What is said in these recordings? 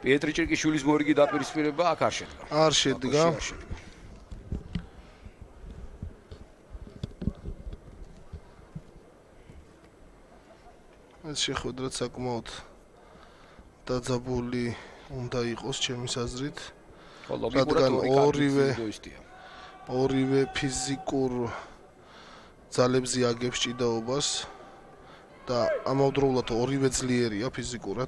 Pietri ჭირკიშვილის მორიგი დაპირისპირება აქ არ შედგა. არ შედგა. ეს შეხვედრა საკმაოდ დაძაბული უნდა იყოს ჩემის აზრით. რადგან ორივე ფიზიკურ ძალებზე აგებს ჭიდაობას და ამავდროულად ორივე ძლიერია ფიზიკურად.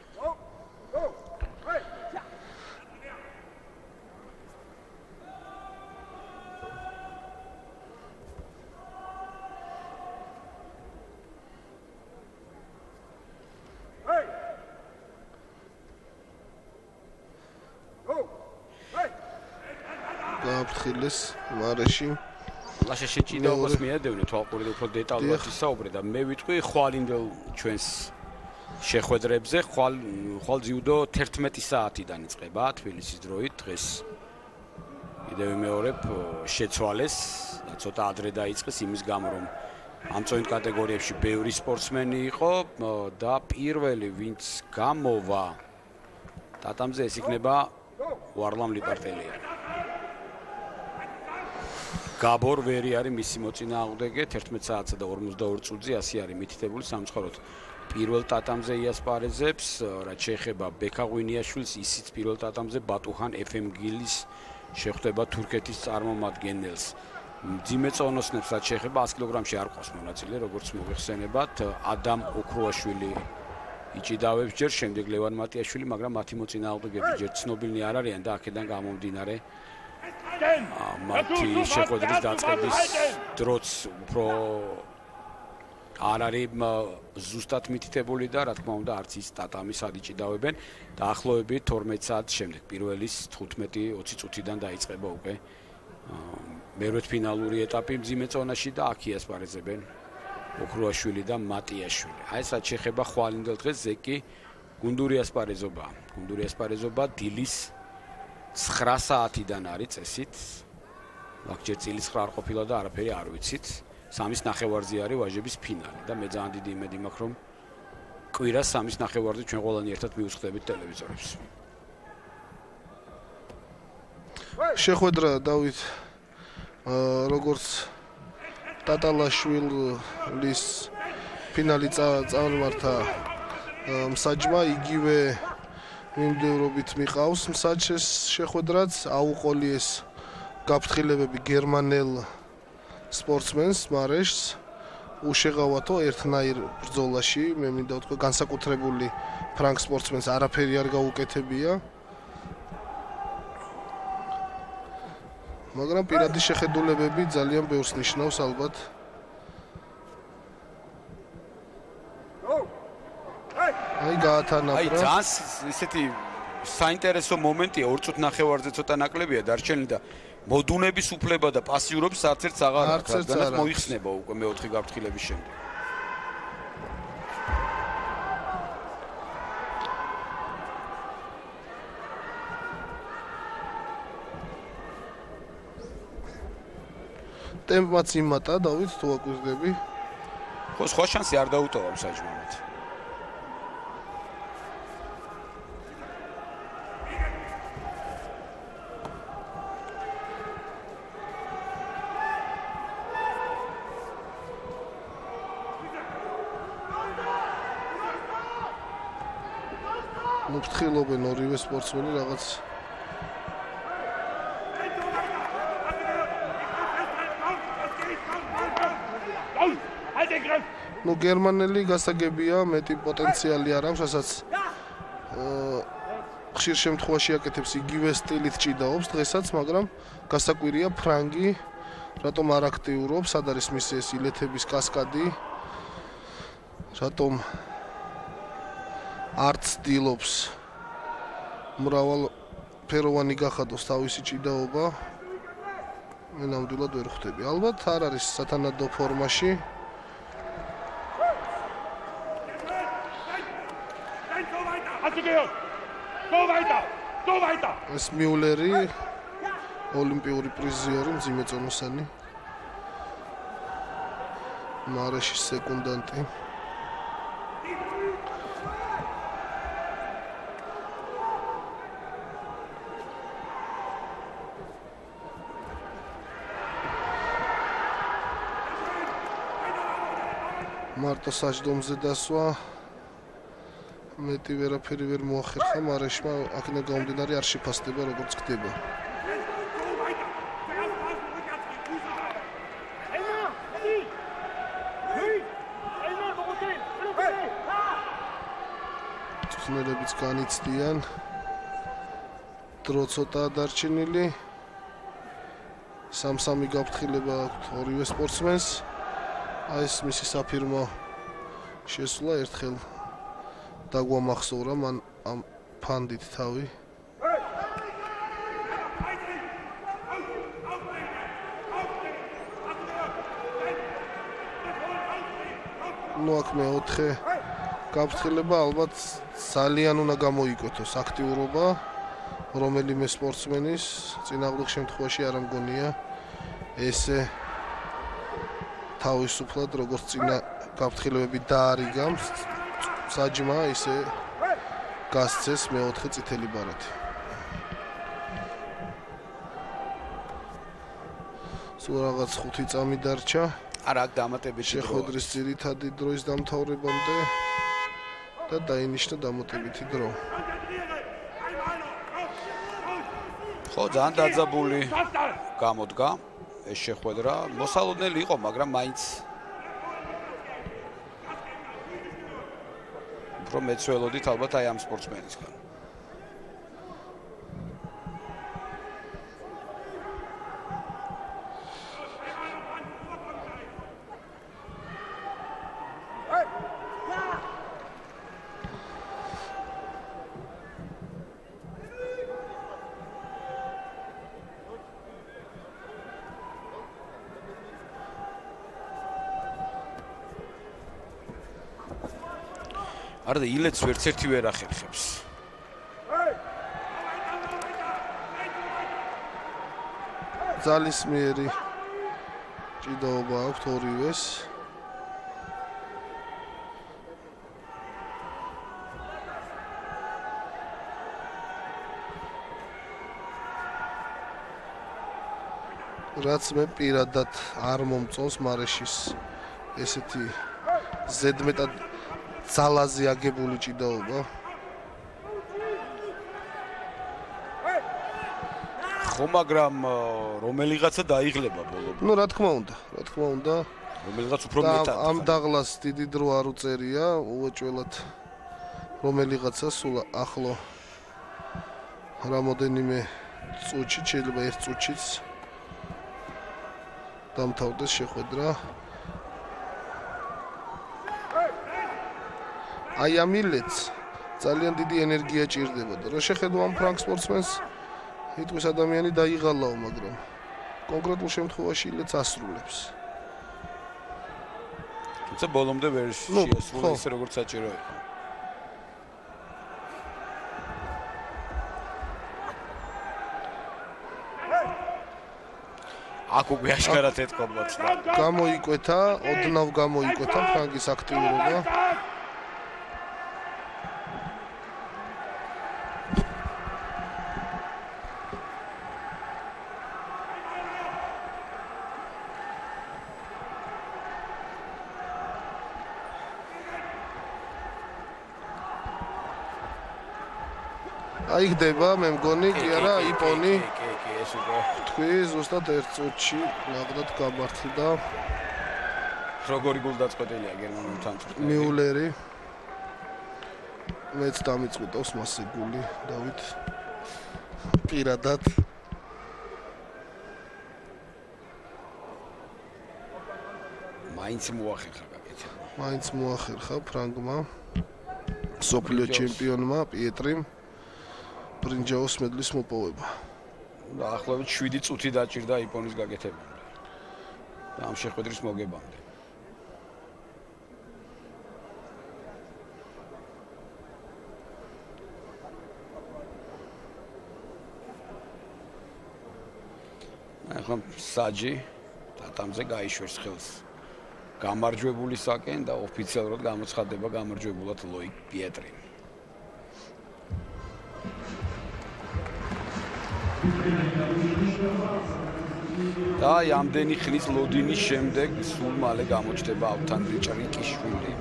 გააფრთხილეს მარეში. ლაშაში ჭიდაობას მიადევნე თვალყურით უფრო დეტალურად ისაუბრე და მე ვიტყვი ხვალინდელ ჩვენს შეხვედრებზე ხვალ ჯუდო 11 საათიდან იწყება თბილისის დროით დღეს. კიდევ მეორებ შეცვალეს და ცოტა ადრე დაიწყეს იმის გამო რომ ამ წონით კატეგორიებში ბევრი სპორტსმენი იყო და პირველი ვინც გამოვა ტატამზე ეს იქნება ვარლამ ლიპარტელიანი. გაბორ ვერი არის მისი მოწინააღმდეგე 11 საათსა და 42 წუთზე ასე არის მითითებული სამწუხაროდ პირველ ტატამზე იასპარეზებს რაც შეეხება ბექა ღვინიაშვილს ისიც პირველ ტატამზე ბატუხან FM გილის შეხვდება თურქეთის წარმომადგენელს მძიმე წონოსნებს რაც შეეხება 100 კილოგრამში არ ყავს მონაწილე როგორც მოიხსენებათ ადამ ოქროაშვილი იჭიდავებს ჯერ შემდეგ ლევან მატიაშვილი მაგრამ მათი მოწინააღმდეგები ჯერ ცნობილნი არ არიან და აქედან გამომდინარე მათი შეხვედრის დაწყების დროც უფრო არ არის ზუსტად მითითებული და რა თქმა უნდა არც ის ტატამი სად იჭიდავებენ დაახლოებით 12 საათის შემდეგ პირველის 15-20 წუთიდან დაიწყება უკვე მერვედფინალური ეტაპი მძიმე წონაში და აქ იასპარეზებენ ოქროაშვილი და მატიაშვილი. აი ეს რაც შეეხება ხვალინდელ დღეს ზეკი გუნდური ასპარეზობა დილის 9 საათიდან არის წესით. ვახჯერ წილის 9 არ ყოფილა და არაფერი არ ვიცით. 3:30-ზე არის ვაჟების ფინალი და მე ძალიან დიდი იმედი მაქვს რომ კვირას 3:30-ზე ჩვენ ყველანი ერთად მივუხდებით ტელევიზორებს. შეხვედრა დავით როგორც ტატალაშვილის ფინალი წარმართა მსაჯმა იგივე მიმდევრობით მიყავს მსაჯეს შეხვედრაც აუყოლიეს გაფრთხილებები გერმანელ სპორტსმენს მარეშს უშეღავათო ერთნაირ ბრძოლაში მე მინდა ვთქვა განსაკუთრებული ფრანგ სპორტსმენს არაფერი არ გაუკეთებია მაგრამ პირადი შეხედულებები ძალიან ბევრს ნიშნავს ალბათ აი გაათანაბრა. აი ძალიან ისეთი საინტერესო მომენტია 2 წუთი ნახევარზე ცოტა ნაკლებია დარჩენილი და მოდუნების უფლება და პასიურობის არც ერთს აღარ აქვს რადგანაც მოიხსნება უკვე მეოთხე გაფრთხილების შემდეგ. ტემპმაც იმატა დავით თუ აკვირდები. ხო სხვა შანსი არ დაუტოვა მსაჯმად. მოფრთხილობენ ორივე სპორტსმენი რაღაც ну გერმანელი გასაგებია მეტი პოტენციალი არ აქვს რასაც ხშირ შემთხვევაში აკეთებს იგივე სტილით ჭიდაობს დღესაც მაგრამ გასაკვირია ფრანგი რატომ არ აქტიურობს სად არის მისი ეს ილეთების კასკადი რატომ არ ცდილობს მრავალფეროვანი გახადოს თავისი ჭიდაობა მე ნამდვილად ვერ ხვდები ალბათ არ არის სათანადო ფორმაში ეს მიულერი ოლიმპიური პრიზიორი მძიმე წონოსანი მარეშის სეკუნდანტი მარტო საჯდომზე დასვა. მეტი ვერაფერი ვერ მოახერხა მარეშმა, აქედან გამომდინარე არ შეფასდება როგორც ხდება. წვნელებიც განიცდიან. დრო ცოტაა დარჩენილი. 3-3 გაფრთხილება აქვს ორივე სპორტსმენს. აი ეს მისი საფირმო შესვლა ერთხელ დაგვამახსოვრა მან ამ ფანდით თავი. ნუ აქ მეოთხე გაფრთხილება ალბათ ძალიან უნდა გამოიკვეთოს აქტიურობა რომელიმე სპორტსმენის წინააღმდეგ შემთხვევაში არ ამგონია ესე თავისუფლად როგორც წინა გაფრთხილებები დაარიგა საჯმა ისე გასცეს მეოთხე წითელი ბარათი. სულ რაღაც 5 წამი დარჩა. არა აქ დამატებითი დრო. შეხვედრის ძირითადი დროის დამთავრებამდე და დაინიშნა დამატებითი დრო. ხო, ძალიან დაძაბული გამოდგა ეს შეხვედრა. მოსალოდნელი იყო, მაგრამ მაინც უფრო მეცველოდით ალბათ აი ამ სპორტსმენისგან. არა და ილეთს ვერც ერთი ვერ ახერხებს. ძალისმიერი ჭიდაობა აქვს ორივეს. რაც მე პირადად არ მომწონს მარეშის ესეთი ზედმეტად ძალაზე აგებული ჭიდაობა. ხო, მაგრამ რომელიღაცა დაიღლება ბოლომდე. ნუ რა თქმა უნდა. რომელიღაც უფრო მეტად. ამ დაღლას დიდი დრო არ უწერია, უეჭველად რომელიღაცა სულ ახლო რამოდენიმე წუთში, შეიძლება ერთ წუთშიც დამთავრდეს შეხვედრა. აი ამ ილეთს ძალიან დიდი ენერგია ჭირდებოდა. რა შეხედო ამ ფრანგ სპორტსმენს, თითქოს ადამიანი დაიღალაო, მაგრამ კონკრეტულ შემთხვევაში ილეთს ასრულებს. თუმცა ბოლომდე ვერ შეასრულა ისე როგორც საჭირო იყო. აქ უკვე აშკარად ეთქობათ. გამოიკვეთა, ოდნავ გამოიკვეთა ფრანგის აქტიურობა. აი ხდება, მე მგონი, კი არა, იპონი. კი, ეს უკვე თქვი ზუსტად ერთ წუთში ნაკდად გამართლდა. როგორი გულდაწყვეტილია გერმანულ თანწმენს. მიულერი. მეც დამიწყვეტავს მასე გული, დავით. პირადად. მაინც მოახერხა გაკეთება. მაინც მოახერხა ფრანგმა სოფლიო ჩემპიონმა პიეტრიმ ბრინჯაოს მედლის მოპოვება. დაახლოებით 7 წუთი დაჭირდა იპონის გაკეთებამდე. და ამ შეხვედრის მოგებამდე. ახლა საჯი ტატამზე გაიშვერს ხელს. გამარჯვებულისაკენ და ოფიციალურად გამოცხადდება გამარჯვებულად ლოიკ პიეტრი. და ამდენი ხნის ლოდინის შემდეგ სულ მალე გამოჩნდება ავთან ჭრიკიშვილი.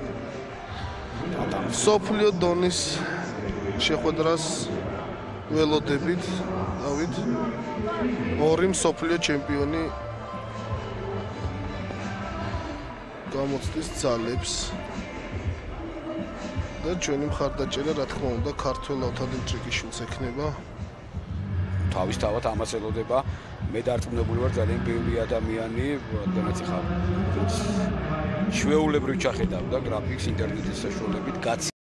სოფლიო დონის შეხვედრას ველოდებით, დავით. ორი სოფლიო ჩემპიონი გამოცდის ძალებს. და ჩვენი მხარდაჭერა, რა თქმა უნდა, ქართველ ავთანდილ ჭრიკიშვილს ექნება. თავისთავად ამას ელოდება. მე დარწმუნებული ვარ, ძალიან ბევრი ადამიანი, რადგანაც ხა ჩვეულებრივ ჩახედავდა გრაფიკს ინტერნეტის საშუალებით,